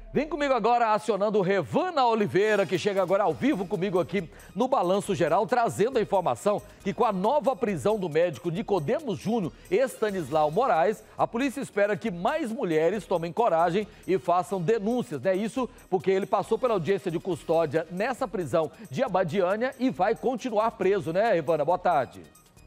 Vem comigo agora acionando Revana Oliveira, que chega agora ao vivo comigo aqui no Balanço Geral, trazendo a informação que com a nova prisão do médico Nicodemos Júnior e Estanislau Moraes, a polícia espera que mais mulheres tomem coragem e façam denúncias, né? Isso porque ele passou pela audiência de custódia nessa prisão de Abadiânia e vai continuar preso, né, Revana? Boa tarde.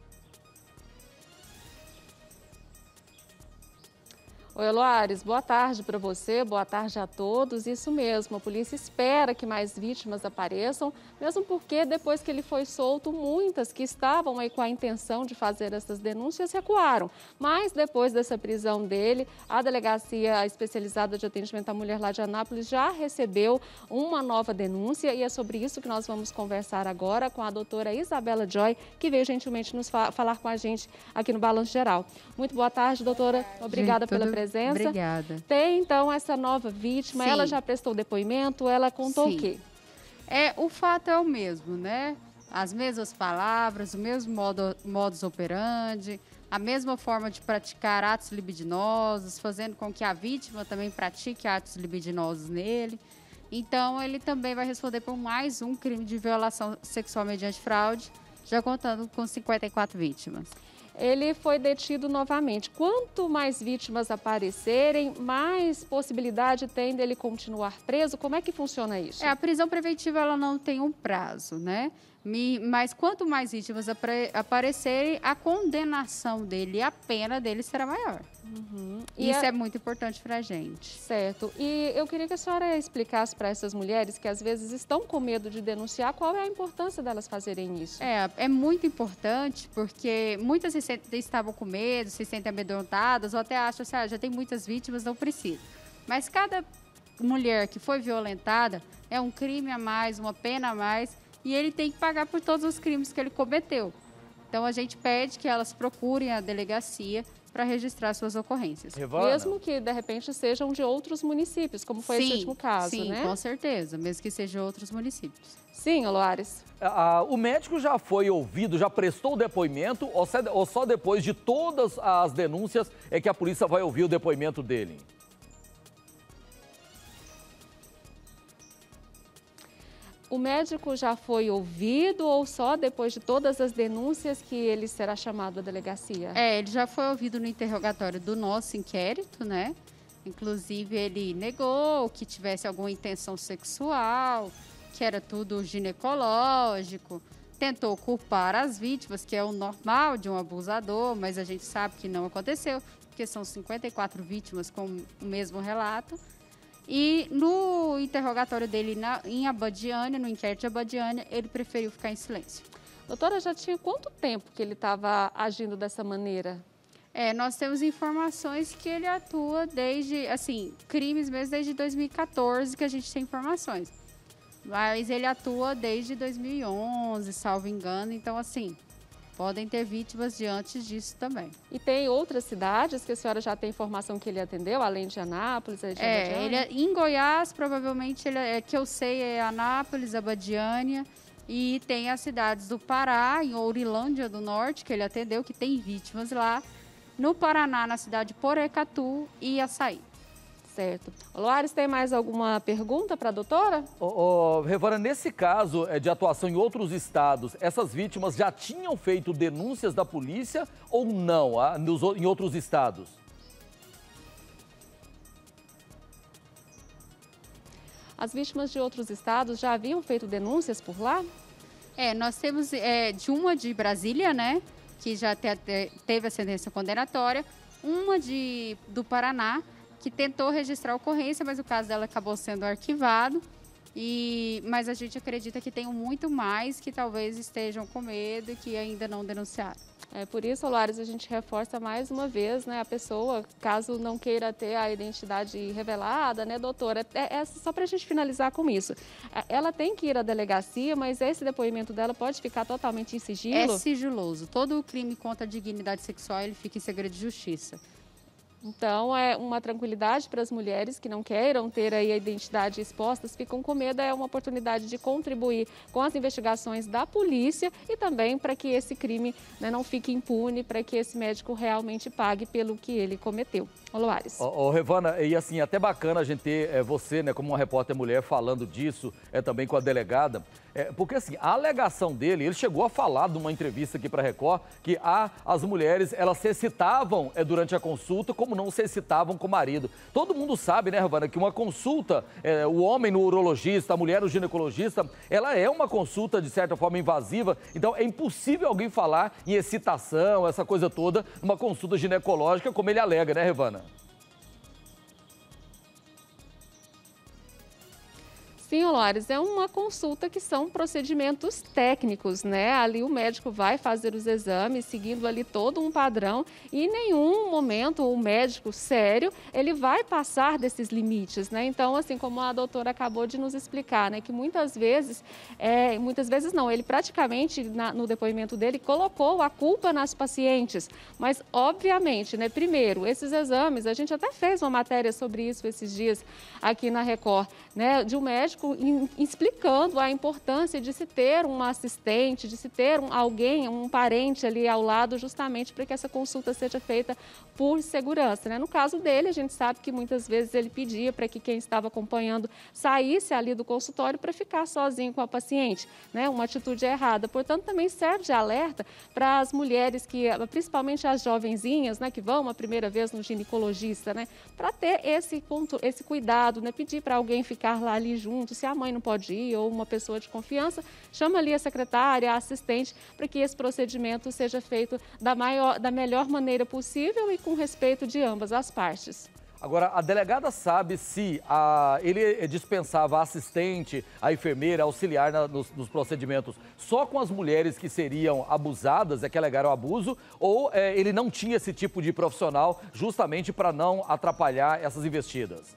Oi, Loares, boa tarde para você, boa tarde a todos. Isso mesmo, a polícia espera que mais vítimas apareçam, mesmo porque depois que ele foi solto, muitas que estavam aí com a intenção de fazer essas denúncias recuaram. Mas depois dessa prisão dele, a Delegacia Especializada de Atendimento à Mulher lá de Anápolis já recebeu uma nova denúncia e é sobre isso que nós vamos conversar agora com a doutora Isabela Joy, que veio gentilmente nos falar com a gente aqui no Balanço Geral. Muito boa tarde, doutora. Obrigada pela presença. Obrigada. Tem, então, essa nova vítima, Sim. Ela já prestou depoimento, ela contou Sim. o quê? O fato é o mesmo, né? As mesmas palavras, o mesmo modus operandi, a mesma forma de praticar atos libidinosos, fazendo com que a vítima também pratique atos libidinosos nele. Então, ele também vai responder por mais um crime de violação sexual mediante fraude, já contando com 54 vítimas. Ele foi detido novamente. Quanto mais vítimas aparecerem, mais possibilidade tem dele continuar preso? Como é que funciona isso? A prisão preventiva ela não tem um prazo, né? Mas quanto mais vítimas aparecerem, a condenação dele, a pena dele será maior. Uhum. Isso é muito importante para a gente. Certo. E eu queria que a senhora explicasse para essas mulheres que às vezes estão com medo de denunciar, qual é a importância delas fazerem isso? É muito importante porque muitas estavam com medo, se sentem amedrontadas ou até acham assim, já tem muitas vítimas, não precisa. Mas cada mulher que foi violentada é um crime a mais, uma pena a mais, e ele tem que pagar por todos os crimes que ele cometeu. Então, a gente pede que elas procurem a delegacia para registrar suas ocorrências. Revana. Mesmo que, de repente, sejam de outros municípios, como foi esse último caso, sim, né? Com certeza, mesmo que sejam outros municípios. Sim, Loares. O médico já foi ouvido, já prestou o depoimento ou só depois de todas as denúncias é que a polícia vai ouvir o depoimento dele? O médico já foi ouvido ou só depois de todas as denúncias que ele será chamado à delegacia? Ele já foi ouvido no interrogatório do nosso inquérito, né? Inclusive, ele negou que tivesse alguma intenção sexual, que era tudo ginecológico, tentou culpar as vítimas, que é o normal de um abusador, mas a gente sabe que não aconteceu, porque são 54 vítimas com o mesmo relato. E no interrogatório dele em Abadiânia, no inquérito de Abadiânia, ele preferiu ficar em silêncio. Doutora, já tinha quanto tempo que ele estava agindo dessa maneira? Nós temos informações que ele atua desde, crimes mesmo desde 2014 que a gente tem informações. Mas ele atua desde 2011, salvo engano, então podem ter vítimas de antes disso também. E tem outras cidades que a senhora já tem informação que ele atendeu, além de Anápolis? Em Goiás, provavelmente, que eu sei, é Anápolis, Abadiânia, e tem as cidades do Pará, em Ourilândia do Norte, que ele atendeu, que tem vítimas lá. No Paraná, na cidade de Porecatu e Açaí. Certo. Loares, tem mais alguma pergunta para a doutora? Revana, nesse caso de atuação em outros estados, essas vítimas já tinham feito denúncias da polícia ou não em outros estados? As vítimas de outros estados já haviam feito denúncias por lá? Nós temos de uma de Brasília, né, que já teve a sentença condenatória, uma do Paraná, que tentou registrar a ocorrência, mas o caso dela acabou sendo arquivado. Mas a gente acredita que tem muito mais que talvez estejam com medo e que ainda não denunciaram. Por isso, Loares, a gente reforça mais uma vez, né, a pessoa, caso não queira ter a identidade revelada, né, doutora? Só para a gente finalizar com isso. Ela tem que ir à delegacia, mas esse depoimento dela pode ficar totalmente em sigilo? É sigiloso. Todo o crime contra a dignidade sexual ele fica em segredo de justiça. Então, é uma tranquilidade para as mulheres que não queiram ter aí a identidade expostas, ficam com medo, é uma oportunidade de contribuir com as investigações da polícia e também para que esse crime, né, não fique impune, para que esse médico realmente pague pelo que ele cometeu. Ô, Loares. Revana, e assim, até bacana a gente ter você, né, como uma repórter mulher, falando disso, também com a delegada, porque assim, a alegação dele, ele chegou a falar numa entrevista aqui para a Record, que as mulheres, elas se excitavam durante a consulta, como não se excitavam com o marido. Todo mundo sabe, né, Revana, que uma consulta, o homem no urologista, a mulher no ginecologista, ela é uma consulta, de certa forma, invasiva, então é impossível alguém falar em excitação, essa coisa toda, numa consulta ginecológica, como ele alega, né, Revana? Sim, Loares, é uma consulta que são procedimentos técnicos, né? Ali o médico vai fazer os exames, seguindo ali todo um padrão e em nenhum momento o médico sério, ele vai passar desses limites, né? Então, assim, como a doutora acabou de nos explicar, né? Que muitas vezes não, ele praticamente, no depoimento dele, colocou a culpa nas pacientes. Mas, obviamente, né? Primeiro, esses exames, a gente até fez uma matéria sobre isso esses dias aqui na Record, né? De um médico explicando a importância de se ter um assistente, de se ter alguém, um parente ali ao lado, justamente para que essa consulta seja feita por segurança, né? No caso dele, a gente sabe que muitas vezes ele pedia para que quem estava acompanhando saísse ali do consultório para ficar sozinho com a paciente, né? Uma atitude errada. Portanto, também serve de alerta para as mulheres que, principalmente as jovenzinhas, né, que vão a primeira vez no ginecologista, né, para ter esse cuidado, né? Pedir para alguém ficar lá ali junto. Se a mãe não pode ir ou uma pessoa de confiança, chama ali a secretária, a assistente, para que esse procedimento seja feito da melhor maneira possível e com respeito de ambas as partes. Agora, a delegada sabe se ele dispensava a assistente, a enfermeira, auxiliar nos procedimentos só com as mulheres que seriam abusadas, que alegaram abuso, ou ele não tinha esse tipo de profissional justamente para não atrapalhar essas investidas?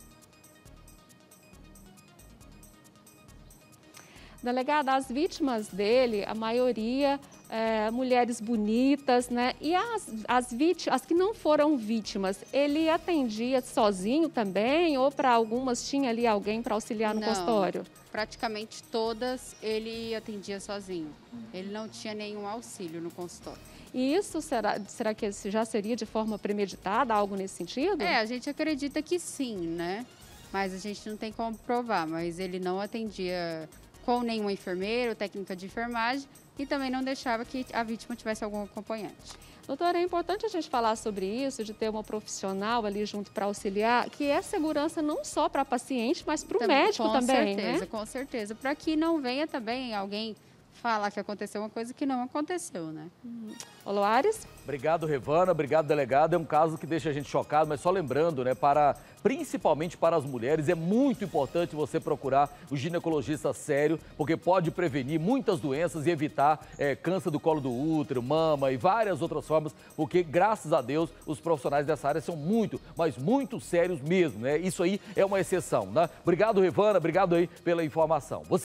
Delegada, as vítimas dele, a maioria mulheres bonitas, né? E as que não foram vítimas, ele atendia sozinho também ou para algumas tinha ali alguém para auxiliar no consultório? Praticamente todas ele atendia sozinho. Ele não tinha nenhum auxílio no consultório. E isso será que já seria de forma premeditada, algo nesse sentido? A gente acredita que sim, né? Mas a gente não tem como provar, mas ele não atendia com nenhum enfermeiro, técnica de enfermagem e também não deixava que a vítima tivesse algum acompanhante. Doutora, é importante a gente falar sobre isso, de ter uma profissional ali junto para auxiliar, que é segurança não só para a paciente, mas para o médico também, né? Com certeza, para que não venha também alguém falar que aconteceu uma coisa que não aconteceu, né? Ô, Loares? Obrigado, Revana. Obrigado, delegado. É um caso que deixa a gente chocado, mas só lembrando, né, principalmente para as mulheres, é muito importante você procurar o ginecologista sério, porque pode prevenir muitas doenças e evitar câncer do colo do útero, mama e várias outras formas, porque, graças a Deus, os profissionais dessa área são muito, mas muito sérios mesmo, né? Isso aí é uma exceção, né? Obrigado, Revana. Obrigado aí pela informação.